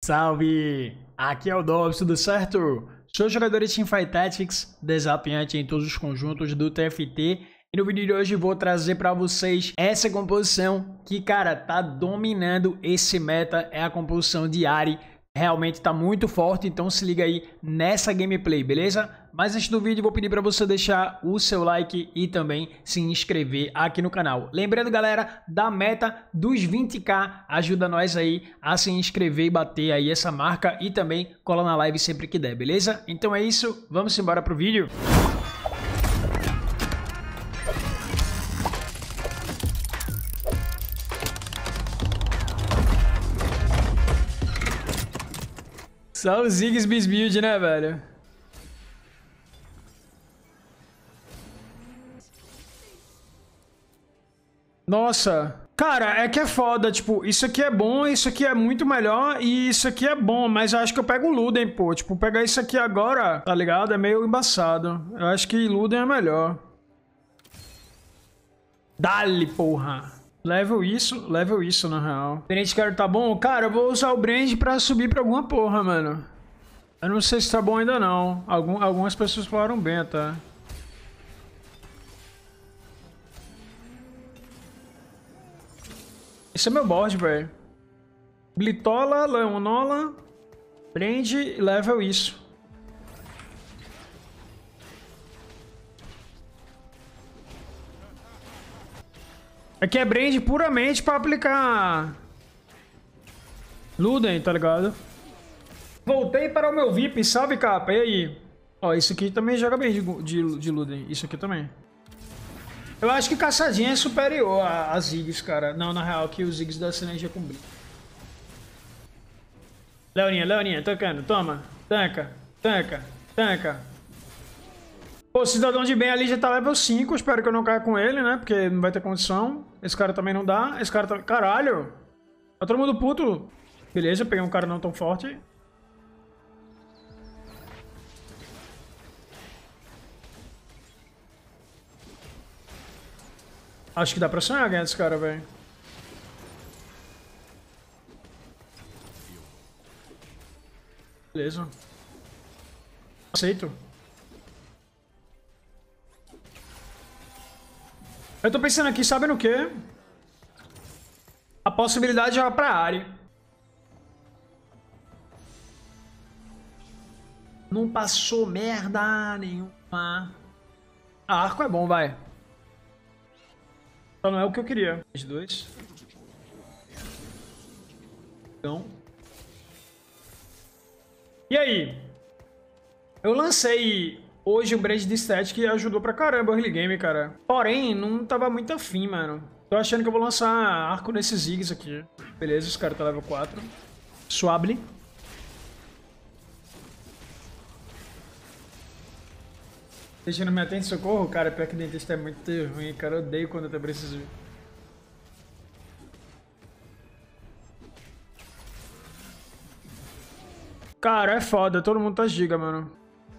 Salve! Aqui é o Dobbs, tudo certo? Sou jogador de Teamfight Tactics, desafiante em todos os conjuntos do TFT. E no vídeo de hoje vou trazer pra vocês essa composição que, cara, tá dominando esse meta. É a composição de Ahri. Realmente tá muito forte, então se liga aí nessa gameplay, beleza? Mas antes do vídeo vou pedir para você deixar o seu like e também se inscrever aqui no canal. Lembrando, galera, da meta dos 20k, ajuda nós aí a se inscrever e bater aí essa marca e também cola na live sempre que der, beleza? Então é isso, vamos embora pro vídeo. Só o Ziggs Build, né, velho? Nossa. Cara, é que é foda, tipo, isso aqui é bom, isso aqui é muito melhor e isso aqui é bom, mas eu acho que eu pego o Luden, pô. Tipo, pegar isso aqui agora, tá ligado? É meio embaçado. Eu acho que Luden é melhor. Dale, porra. Level isso, na real. Brand Carry tá bom? Cara, eu vou usar o Brand pra subir pra alguma porra, mano. Eu não sei se tá bom ainda não. Algumas pessoas falaram bem, tá? Esse é meu board, velho. Glitola, Leonola, Brand e level isso. Aqui é Brand puramente pra aplicar Luden, tá ligado? Voltei para o meu VIP, salve capa, e aí? Ó, isso aqui também joga bem de Luden, isso aqui também. Eu acho que caçadinha é superior a Ziggs, cara. Não, na real, que o Ziggs dá sinergia com brilho. Leoninha, tancando, toma. Tanca. Pô, o cidadão de bem ali já tá level 5, espero que eu não caia com ele, né? Porque não vai ter condição. Esse cara também não dá, esse cara tá... Caralho! Tá todo mundo puto. Beleza, peguei um cara não tão forte. Acho que dá pra sonhar ganhar desse cara, velho. Beleza. Aceito. Eu tô pensando aqui, sabe no quê? A possibilidade de jogar pra Ahri. Não passou merda nenhuma. Arco é bom, vai. Só não é o que eu queria. 2. Então. E aí? Eu lancei hoje o Brand de Stat que ajudou pra caramba o early game, cara. Porém, não tava muito afim, mano. Tô achando que eu vou lançar arco nesses Ziggs aqui. Beleza, esse cara tá level 4. Suable. Deixa não me atende socorro, cara. Pior que dentista é muito ruim, cara. Eu odeio quando eu preciso. Cara, é foda. Todo mundo tá giga, mano.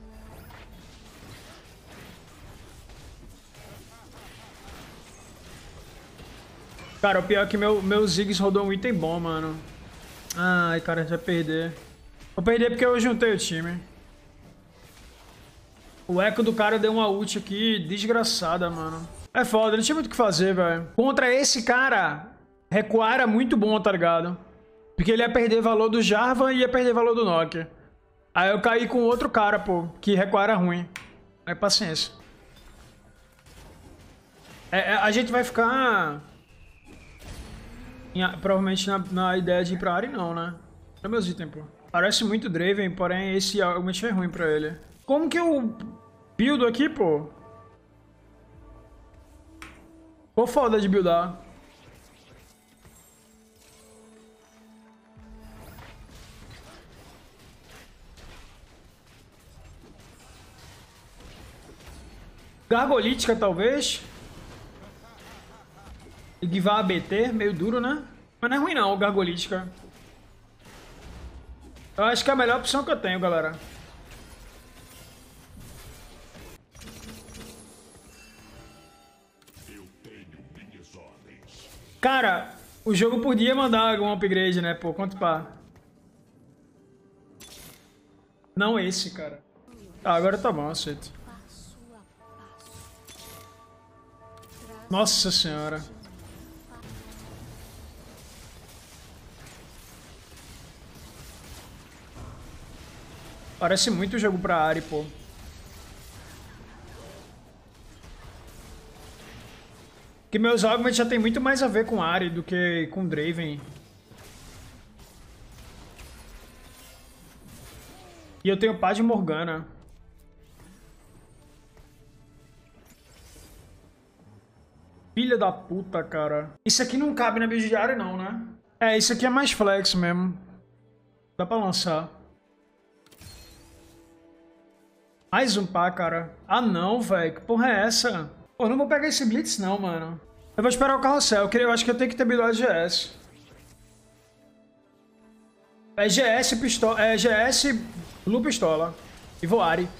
Cara, o pior é que meu Ziggs rodou um item bom, mano. Ai, cara, a gente vai perder. Vou perder porque eu juntei o time. O eco do cara deu uma ult aqui desgraçada, mano. É foda, não tinha muito o que fazer, velho. Contra esse cara, recuar era muito bom, tá ligado? Porque ele ia perder valor do Jarvan e ia perder valor do Nokia. Aí eu caí com outro cara, pô, que recuar era ruim. Aí paciência. A gente vai ficar... provavelmente na ideia de ir pra área, não, né? Olha meus itens, pô. Parece muito Draven, porém esse realmente é ruim pra ele. Como que eu buildo aqui, pô? Pô, foda de buildar. Gargolítica, talvez. Igvar ABT, meio duro, né? Mas não é ruim não, Gargolítica. Eu acho que é a melhor opção que eu tenho, galera. Cara, o jogo podia mandar algum upgrade, né? Pô, quanto pá? Não esse, cara. Ah, agora tá bom, aceito. Nossa senhora. Parece muito jogo pra Ahri, pô. Que meus augments já tem muito mais a ver com Ahri do que com Draven. E eu tenho pá de Morgana. Filha da puta, cara. Isso aqui não cabe na build de Ahri não, né? É, isso aqui é mais flex mesmo. Dá pra lançar. Mais um pá, cara. Ah, não, velho. Que porra é essa? Pô, eu não vou pegar esse Blitz, não, mano. Eu vou esperar o carrossel. Eu acho que eu tenho que ter build de GS. É GS, pistola. É GS, Blue Pistola. E vou Ahri.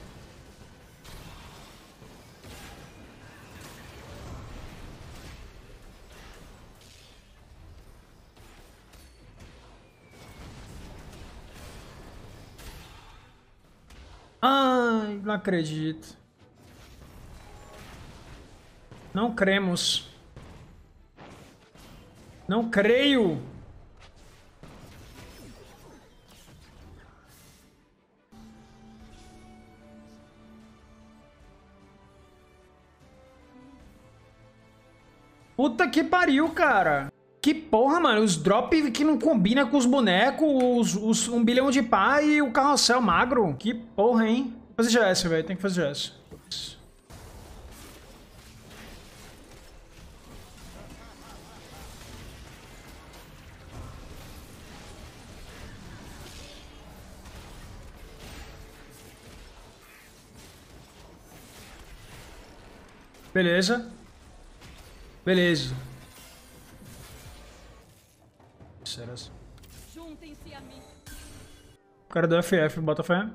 Ai, não acredito. Não cremos. Não creio. Puta que pariu, cara. Que porra, mano. Os drop que não combina com os bonecos, os 1 bilhão de pá e o carrossel magro. Que porra, hein? Fazer GS, velho. Tem que fazer GS. Beleza. Beleza. Será? Juntem-se a mim. O cara do FF, bota fé.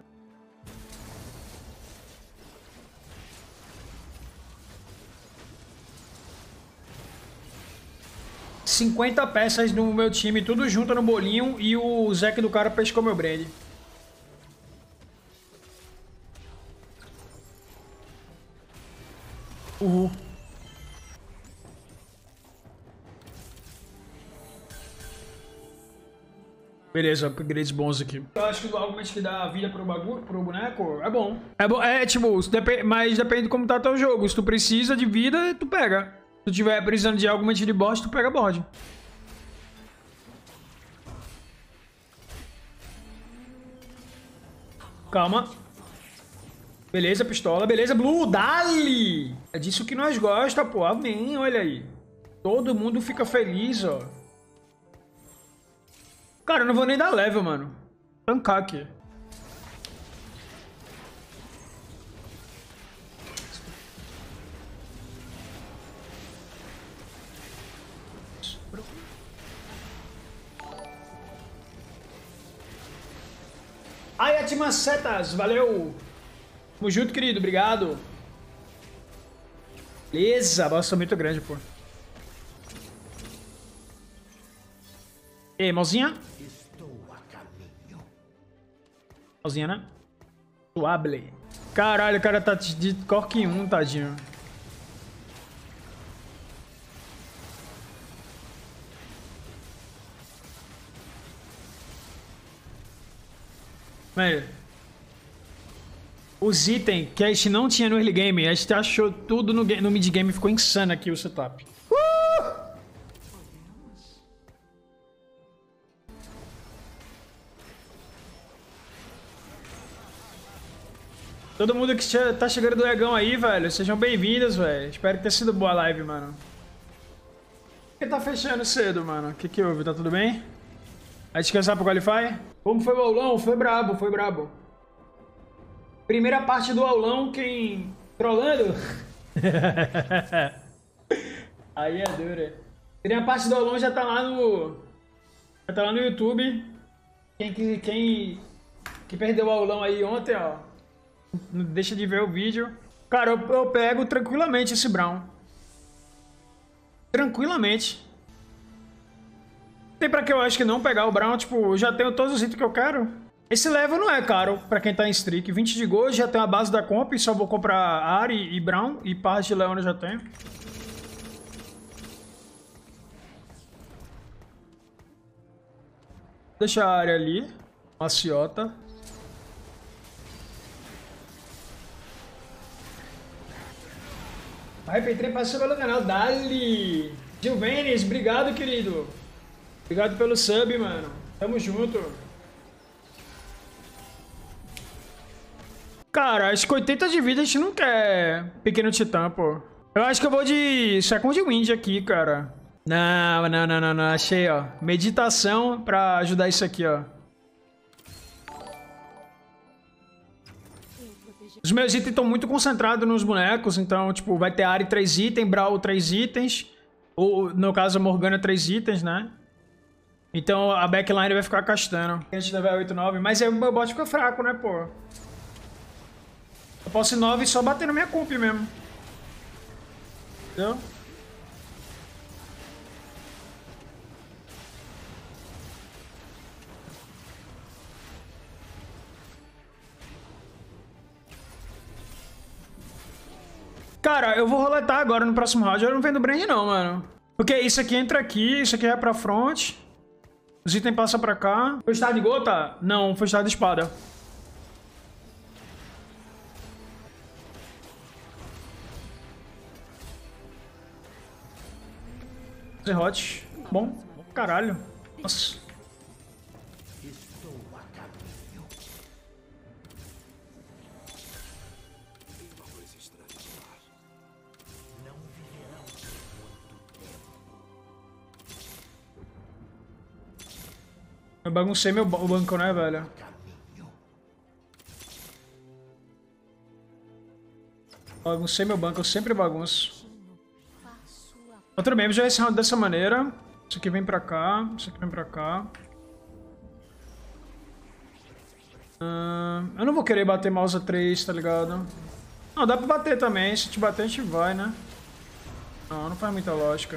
$50 peças no meu time, tudo junto no bolinho, e o Zeke do cara pescou meu brand. Uhul. Beleza, upgrades bons aqui. Eu acho que o argumento que dá vida pro bagulho, pro boneco, é bom. É bom, tipo, mas depende de como tá teu jogo. Se tu precisa de vida, tu pega. Se tu tiver precisando de argumento de boss, tu pega board. Calma. Beleza, pistola. Beleza, Blue. Dali! É disso que nós gosta, pô. Amém, olha aí. Todo mundo fica feliz, ó. Cara, eu não vou nem dar level, mano. Tancar aqui. Ai, Atimacetas, valeu. Tamo junto, querido, obrigado. Beleza, bosta muito grande, pô. Ei, mãozinha. Mãozinha, né? Suable. Caralho, o cara tá de cork 1, tadinho. Velho. Os itens que a gente não tinha no early game, a gente achou tudo no mid game, ficou insano aqui o setup. Todo mundo que tá chegando do Egão aí, velho, sejam bem-vindos, velho. Espero que tenha sido boa a live, mano. Por que tá fechando cedo, mano? O que houve? Tá tudo bem? Vai descansar pro Qualify? Como foi o aulão? Foi brabo, foi brabo. Primeira parte do aulão, quem... Trolando? Aí é dura. Primeira parte do aulão já tá lá no... Já tá lá no YouTube. Quem perdeu o aulão aí ontem, ó. Não deixa de ver o vídeo. Cara, eu pego tranquilamente esse Brown. Tranquilamente. Tem pra que eu acho que não pegar o Brown, tipo, eu já tenho todos os itens que eu quero. Esse level não é caro pra quem tá em streak. 20 de gold, já tem a base da comp. Só vou comprar Ahri e Brown. E parte de Leona já tenho. Deixa a área ali. Maciota. Vai, P3, passou pelo canal. Dali! Gilvenes, obrigado, querido. Obrigado pelo sub, mano. Tamo junto. Cara, acho que 80 de vida a gente não quer pequeno titã, pô. Eu acho que eu vou de Second Wind aqui, cara. Não. Achei, ó. Meditação pra ajudar isso aqui, ó. Os meus itens estão muito concentrados nos bonecos, então, tipo, vai ter Ahri 3 itens, Brawl 3 itens. Ou, no caso, a Morgana 3 itens, né? Então, a backline vai ficar castando. A gente level 8, 9. Mas aí o meu bot fica fraco, né, pô? Eu posso ir 9 e só bater na minha comp mesmo. Entendeu? Cara, eu vou roletar agora no próximo round. Eu não vendo brand não, mano. Porque isso aqui entra aqui, isso aqui é pra front. Os itens passam pra cá. Foi estado de gota? Não, foi estado de espada. Hot. Bom, caralho. Nossa. Eu baguncei meu banco, né, velho? Baguncei meu banco, eu sempre bagunço. Outro membro já é esse round dessa maneira. Isso aqui vem pra cá, isso aqui vem pra cá. Eu não vou querer bater mouse 3, tá ligado? Não, dá pra bater também. Se te bater, a gente vai, né? Não faz muita lógica.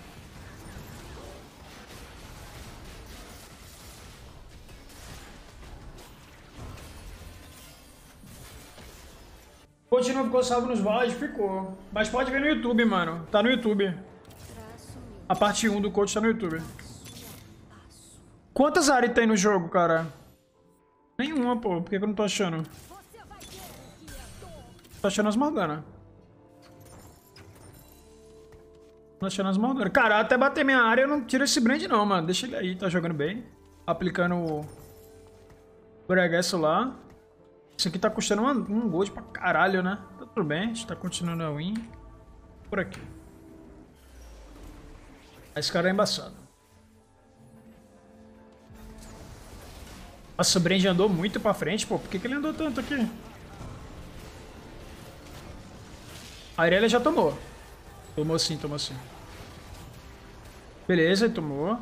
Coach não ficou salvo nos VODs? Ficou. Mas pode ver no YouTube, mano. Tá no YouTube. A parte 1 do coach tá no YouTube. Quantas áreas tem no jogo, cara? Nenhuma, pô. Por que eu não tô achando? Tô achando as Morgana. Tô achando as Morgana. Cara, até bater minha área eu não tiro esse brand não, mano. Deixa ele aí, tá jogando bem. Aplicando o Breguesso lá. Isso aqui tá custando um gold pra caralho, né? Tá tudo bem, a gente tá continuando a win. Por aqui. Esse cara é embaçado. Nossa, o Brand andou muito pra frente, pô. Por que ele andou tanto aqui? A Irelia já tomou. Tomou sim, tomou sim. Beleza, tomou.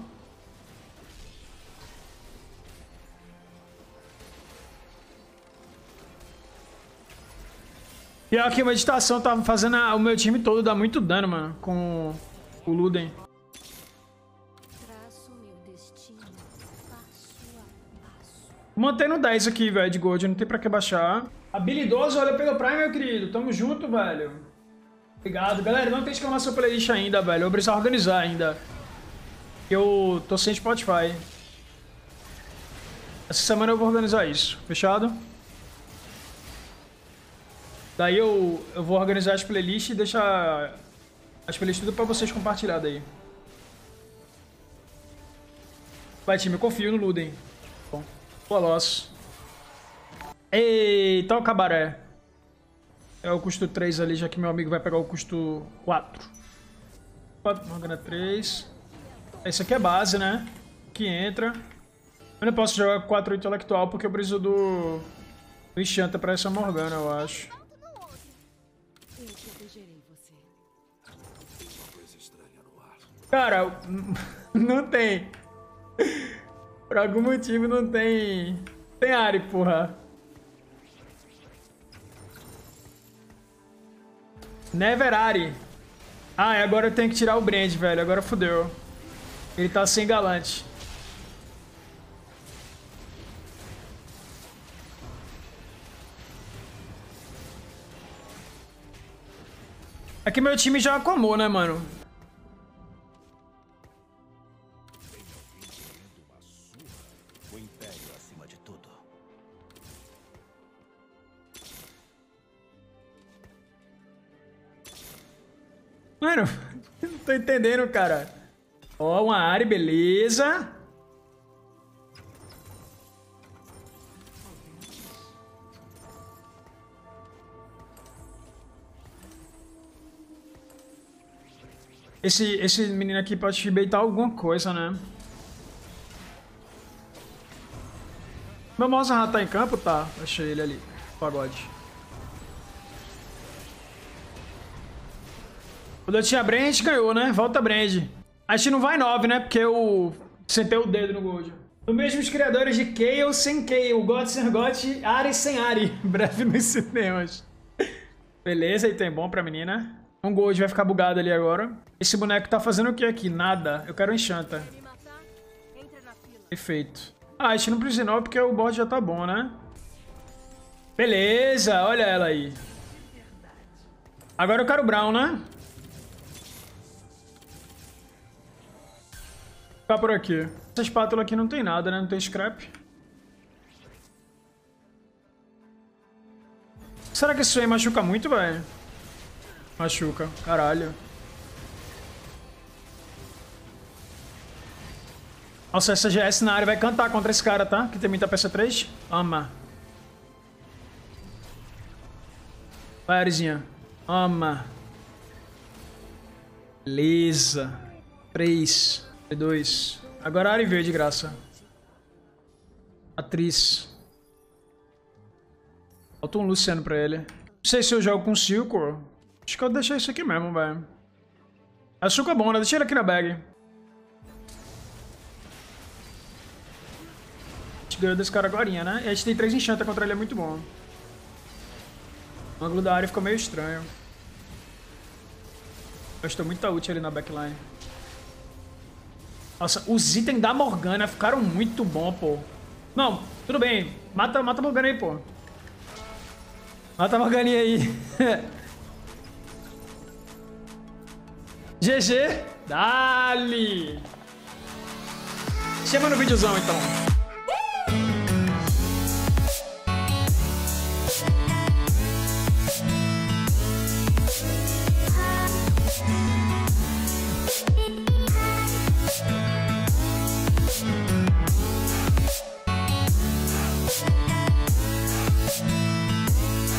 E aqui a meditação tá fazendo o meu time todo dar muito dano, mano. Com o Luden. Mantendo 10 aqui, velho, de gold. Não tem pra que baixar. Habilidoso, olha pelo Prime, meu querido. Tamo junto, velho. Obrigado. Galera, não tem exclamação playlist ainda, velho. Eu vou precisar organizar ainda. Eu tô sem Spotify. Essa semana eu vou organizar isso. Fechado? Daí eu vou organizar as playlists e deixar as playlists tudo pra vocês compartilhar daí. Vai, time, eu confio no Luden. Bom, Colosso. Eita, o cabaré. É o custo 3 ali, já que meu amigo vai pegar o custo 4. 4, Morgana 3. Esse aqui é base, né? Que entra. Eu não posso jogar 4-8 intelectual porque eu preciso do enchanta pra essa Morgana, eu acho. Cara, não tem. Por algum motivo não tem. Tem Ahri, porra. Never Ahri. Ah, agora eu tenho que tirar o Brand, velho. Agora fodeu. Ele tá sem galante. Aqui meu time já acomou, né, mano? Mano, não tô entendendo, cara. Ó, uma área, beleza. Esse menino aqui pode baitar alguma coisa, né? Meu mouse já tá em campo? Tá. Achei ele ali. Pagode. Quando eu tinha Brand, a gente ganhou, né? Volta Brand. A gente não vai 9, né? Porque eu sentei o dedo no Gold. Os mesmos criadores de Kayle sem Kayle. God sem God, Ari sem Ari. Breve nos cinemas. Beleza, item bom pra menina. Um Gold vai ficar bugado ali agora. Esse boneco tá fazendo o que aqui? Nada. Eu quero um Enchanta. Perfeito. Ah, a gente não precisa não, porque o board já tá bom, né? Beleza, olha ela aí. Agora eu quero o Brown, né? Ficar por aqui. Essa espátula aqui não tem nada, né? Não tem scrap. Será que isso aí machuca muito, velho? Machuca. Caralho. Nossa, essa GS na área vai cantar contra esse cara, tá? Que tem muita peça 3. Ama. Vai, Arizinha. Ama. Beleza. 3. 2. Agora a área veio de graça. Atriz. Falta um Luciano pra ele. Não sei se eu jogo com Silco. Acho que eu deixei isso aqui mesmo, velho. A Silco é bom, né? Deixa ele aqui na bag. A gente ganhou desse cara agora, né? E a gente tem 3 enchanta contra ele, é muito bom. O ângulo da área ficou meio estranho. Gastou muita ult ali na backline. Nossa, os itens da Morgana ficaram muito bons, pô. Não, tudo bem. Mata a Morgana aí, pô. Mata a Morganinha aí. GG. Dali. Chama no videozão, então.